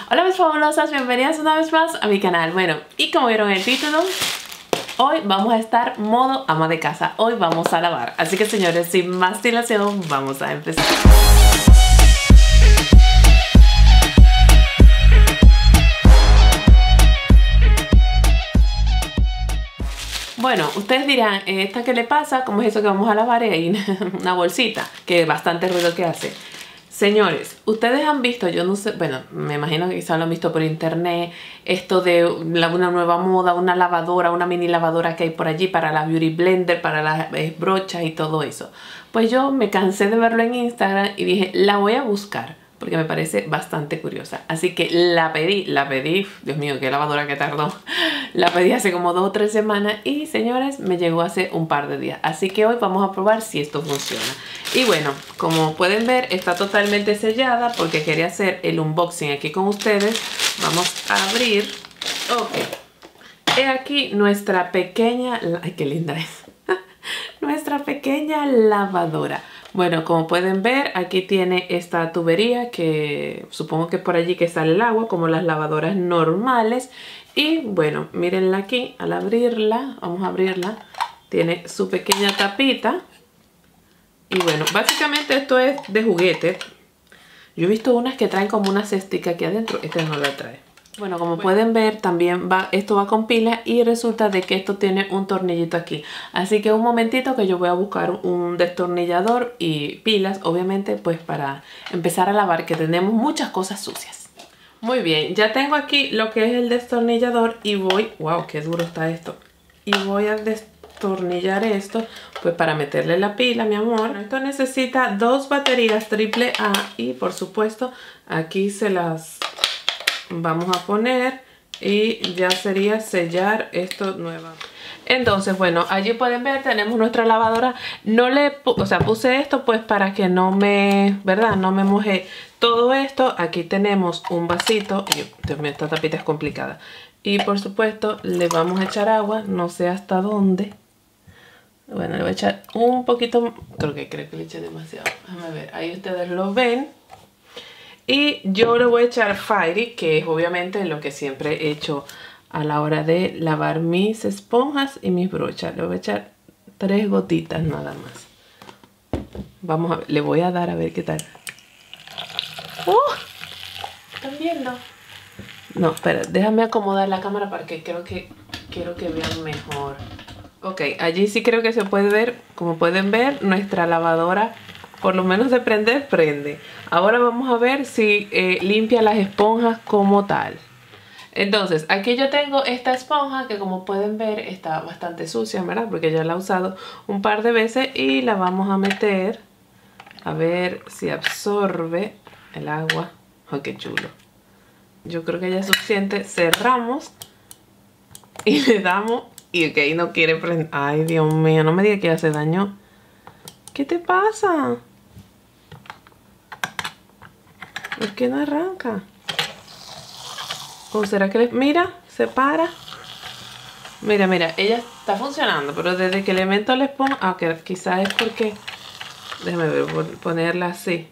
Hola mis fabulosas, bienvenidas una vez más a mi canal. Bueno, y como vieron en el título, hoy vamos a estar modo ama de casa. Hoy vamos a lavar. Así que señores, sin más dilación, vamos a empezar. Bueno, ustedes dirán, ¿esta qué le pasa? ¿Cómo es eso que vamos a lavar? Y hay una bolsita, que bastante ruido que hace. Señores, ustedes han visto, yo no sé, bueno, me imagino que quizás lo han visto por internet, esto de una nueva moda, una lavadora, una mini lavadora que hay por allí para la beauty blender, para las brochas y todo eso. Pues yo me cansé de verlo en Instagram y dije, la voy a buscar, porque me parece bastante curiosa. Así que la pedí, Dios mío, qué lavadora que tardó. La pedí hace como 2 o 3 semanas y señores, me llegó hace un par de días. Así que hoy vamos a probar si esto funciona. Y bueno, como pueden ver, está totalmente sellada porque quería hacer el unboxing aquí con ustedes. Vamos a abrir. Ok. He aquí nuestra pequeña... Ay, qué linda es. Nuestra pequeña lavadora. Bueno, como pueden ver, aquí tiene esta tubería que supongo que es por allí que sale el agua, como las lavadoras normales. Y bueno, mírenla aquí, al abrirla, vamos a abrirla, tiene su pequeña tapita. Y bueno, básicamente esto es de juguete. Yo he visto unas que traen como una cestica aquí adentro, esta no la trae. Bueno, como pueden ver, también esto va con pilas y resulta de que esto tiene un tornillito aquí. Así que un momentito que yo voy a buscar un destornillador y pilas, obviamente, pues para empezar a lavar, que tenemos muchas cosas sucias. Muy bien, ya tengo aquí lo que es el destornillador y voy... ¡Wow! ¡Qué duro está esto! Y voy a destornillar esto, pues para meterle la pila, mi amor. Esto necesita 2 baterías AAA y por supuesto aquí se las... vamos a poner y ya sería sellar esto nuevamente. Entonces, bueno, allí pueden ver, tenemos nuestra lavadora. No le, puse esto pues para que no me, ¿verdad? No me moje todo esto. Aquí tenemos un vasito. Y, Dios mío, esta tapita es complicada. Y por supuesto, le vamos a echar agua, no sé hasta dónde. Bueno, le voy a echar un poquito, creo que le eché demasiado. Déjame ver, ahí ustedes lo ven. Y yo le voy a echar Fairy, que es obviamente lo que siempre he hecho a la hora de lavar mis esponjas y mis brochas. Le voy a echar 3 gotitas nada más. Vamos a ver, le voy a dar a ver qué tal. ¿Están viendo? No, espera, déjame acomodar la cámara porque quiero que vean mejor. Ok, allí sí creo que se puede ver, como pueden ver, nuestra lavadora... por lo menos de prender, prende. Ahora vamos a ver si limpia las esponjas como tal. Entonces, aquí yo tengo esta esponja que como pueden ver está bastante sucia, ¿verdad? Porque ya la he usado un par de veces y la vamos a meter. A ver si absorbe el agua. ¡Oh, qué chulo! Yo creo que ya es suficiente. Cerramos y le damos. Y ok, no quiere prender. Ay, Dios mío, no me diga que ya se dañó. ¿Qué te pasa? ¿Por qué no arranca? ¿O será que mira, se para? Mira, ella está funcionando, pero desde que le meto la esponja... Ah, que quizás es porque... Déjame ver, ponerla así.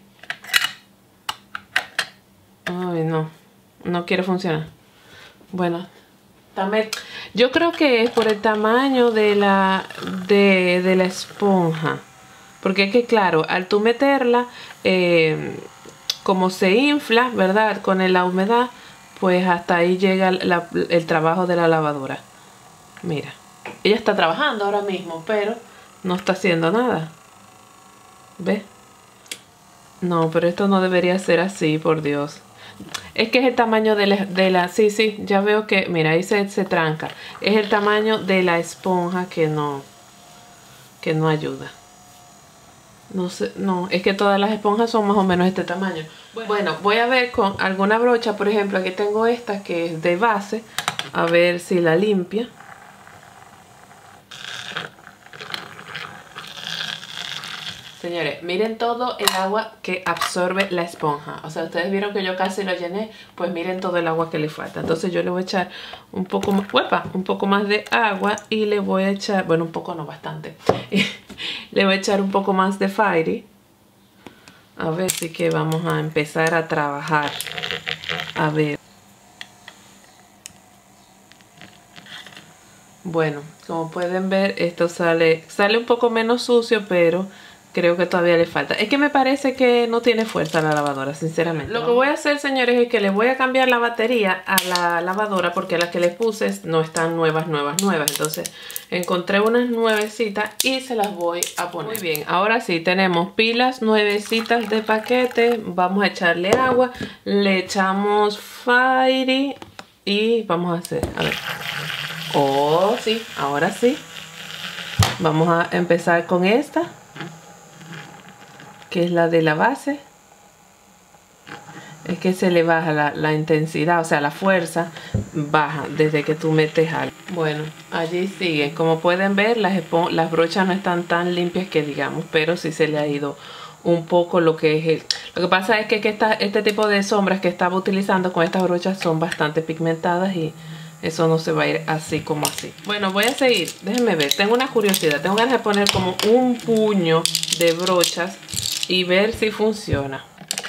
Ay, no quiere funcionar. Bueno, también... Yo creo que es por el tamaño de la esponja. Porque es que claro, al tú meterla, como se infla, ¿verdad? Con la humedad, pues hasta ahí llega el trabajo de la lavadora. Mira, ella está trabajando ahora mismo, pero no está haciendo nada. ¿Ves? No, pero esto no debería ser así, por Dios. Es que es el tamaño de la... Sí, ya veo que... Mira, ahí se tranca. Es el tamaño de la esponja que no ayuda. No sé, no, es que todas las esponjas son más o menos este tamaño. Bueno, voy a ver con alguna brocha, por ejemplo, aquí tengo esta que es de base, a ver si la limpia. Señores, miren todo el agua que absorbe la esponja. O sea, ustedes vieron que yo casi lo llené, pues miren todo el agua que le falta. Entonces yo le voy a echar un poco más, un poco más de agua y le voy a echar, bueno, un poco no, bastante. Le voy a echar un poco más de Fairy. A ver si que vamos a empezar a trabajar. A ver. Bueno, como pueden ver, esto sale un poco menos sucio, pero creo que todavía le falta. Es que me parece que no tiene fuerza la lavadora, sinceramente. Lo que voy a hacer, señores, es que le voy a cambiar la batería a la lavadora porque las que le puse no están nuevas. Entonces encontré unas nuevecitas y se las voy a poner. Muy bien, ahora sí, tenemos pilas nuevecitas de paquete. Vamos a echarle agua, le echamos Fairy y vamos a hacer, a ver. Oh, sí, ahora sí. Vamos a empezar con esta, que es la de la base. Es que se le baja la intensidad, o sea, la fuerza baja desde que tú metes algo. Bueno, allí siguen. Como pueden ver, las brochas no están tan limpias que digamos, pero sí se le ha ido un poco lo que es Lo que pasa es que este tipo de sombras que estaba utilizando con estas brochas son bastante pigmentadas y eso no se va a ir así como así. Bueno, voy a seguir. Déjenme ver. Tengo una curiosidad. Tengo ganas de poner como un puño de brochas y ver si funciona.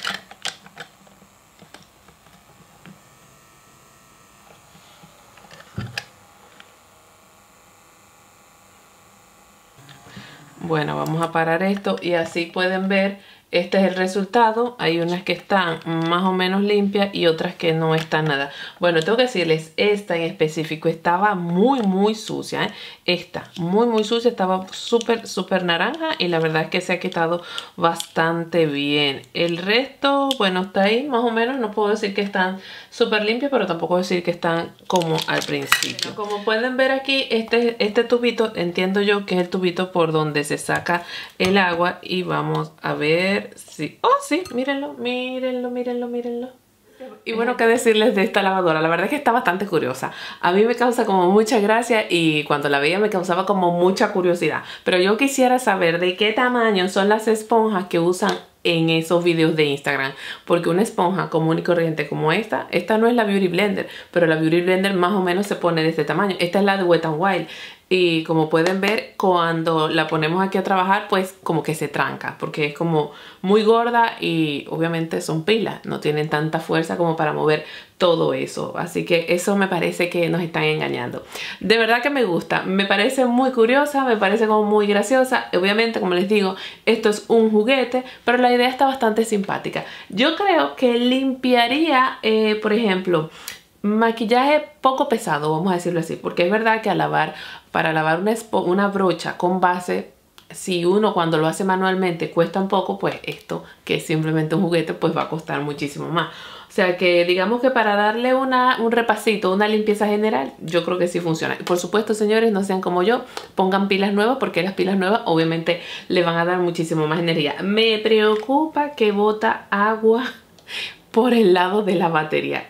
Bueno, vamos a parar esto y así pueden ver, este es el resultado. Hay unas que están más o menos limpias y otras que no están nada. Bueno, tengo que decirles, esta en específico estaba muy sucia, ¿eh? Esta, muy sucia, estaba súper naranja y la verdad es que se ha quitado bastante bien. El resto, bueno, está ahí más o menos. No puedo decir que están súper limpias, pero tampoco decir que están como al principio. Como pueden ver aquí, este tubito, entiendo yo que es el tubito por donde se saca el agua y vamos a ver si... Oh, sí, mírenlo. Y bueno, qué decirles de esta lavadora. La verdad es que está bastante curiosa. A mí me causa como mucha gracia y cuando la veía me causaba como mucha curiosidad. Pero yo quisiera saber de qué tamaño son las esponjas que usan en esos videos de Instagram, porque una esponja común y corriente como esta no es la Beauty Blender, pero la Beauty Blender más o menos se pone de este tamaño. Esta es la de Wet n Wild y como pueden ver, cuando la ponemos aquí a trabajar, pues como que se tranca porque es como muy gorda y obviamente son pilas, no tienen tanta fuerza como para mover todo eso, así que eso me parece que nos están engañando. De verdad que me gusta, me parece muy curiosa, me parece como muy graciosa. Obviamente, como les digo, esto es un juguete, pero la idea está bastante simpática. Yo creo que limpiaría, por ejemplo, maquillaje poco pesado, vamos a decirlo así, porque es verdad que para lavar una brocha con base, si uno cuando lo hace manualmente cuesta un poco, pues esto, que es simplemente un juguete, pues va a costar muchísimo más. O sea que digamos que para darle un repasito, una limpieza general, yo creo que sí funciona. Y por supuesto, señores, no sean como yo, pongan pilas nuevas porque las pilas nuevas obviamente le van a dar muchísimo más energía. Me preocupa que bota agua por el lado de la batería.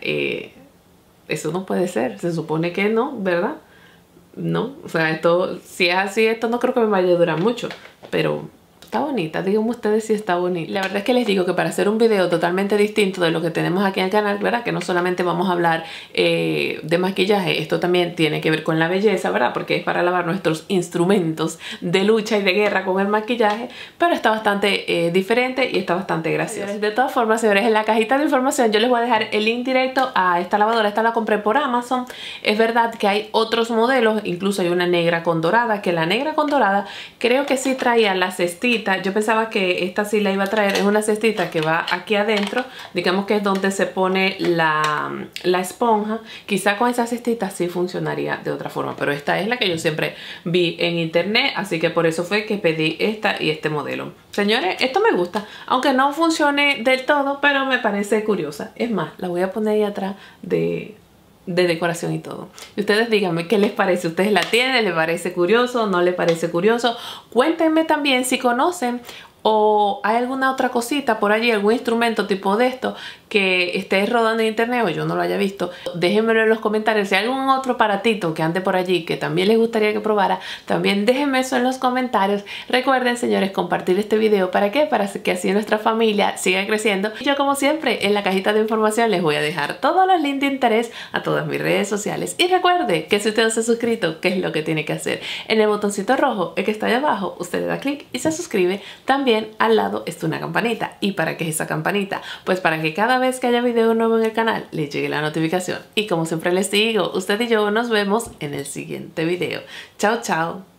Eso no puede ser, se supone que no, ¿verdad? No, o sea, esto, si es así, esto no creo que me vaya a durar mucho, pero está bonita, díganme ustedes si está bonita. La verdad es que les digo que para hacer un video totalmente distinto de lo que tenemos aquí en el canal, ¿verdad? Que no solamente vamos a hablar de maquillaje, esto también tiene que ver con la belleza, ¿verdad? Porque es para lavar nuestros instrumentos de lucha y de guerra con el maquillaje, pero está bastante diferente y está bastante gracioso. De todas formas, señores, en la cajita de información yo les voy a dejar el link directo a esta lavadora. Esta la compré por Amazon. Es verdad que hay otros modelos, incluso hay una negra con dorada, que la negra con dorada creo que sí traía la cestita. Yo pensaba que esta sí la iba a traer. Es una cestita que va aquí adentro, digamos que es donde se pone la esponja. Quizá con esa cestita sí funcionaría de otra forma, pero esta es la que yo siempre vi en internet, así que por eso fue que pedí esta y este modelo. Señores, esto me gusta, aunque no funcione del todo, pero me parece curiosa. Es más, la voy a poner ahí atrás de decoración y todo. Y ustedes díganme qué les parece. ¿Ustedes la tienen? ¿Les parece curioso? ¿No les parece curioso? Cuéntenme también si conocen o hay alguna otra cosita por allí, algún instrumento tipo de esto que esté rodando en internet o yo no lo haya visto. Déjenmelo en los comentarios. Si hay algún otro aparatito que ande por allí que también les gustaría que probara, también déjenme eso en los comentarios. Recuerden, señores, compartir este video. ¿Para qué? Para que así nuestra familia siga creciendo. Y yo, como siempre, en la cajita de información les voy a dejar todos los links de interés a todas mis redes sociales. Y recuerde que si usted no se ha suscrito, ¿qué es lo que tiene que hacer? En el botoncito rojo, el que está ahí abajo, usted le da clic y se suscribe. También al lado está una campanita. ¿Y para qué es esa campanita? Pues para que cada cada vez que haya video nuevo en el canal les llegue la notificación. Y como siempre les digo, usted y yo nos vemos en el siguiente video. Chao, chao.